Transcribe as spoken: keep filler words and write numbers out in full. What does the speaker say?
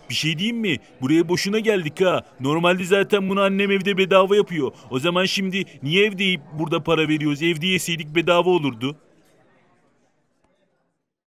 Bir şey diyeyim mi? Buraya boşuna geldik ha. Normalde zaten bunu annem evde bedava yapıyor. O zaman şimdi niye evde yiyip burada para veriyoruz? Evde yeseydik bedava olurdu.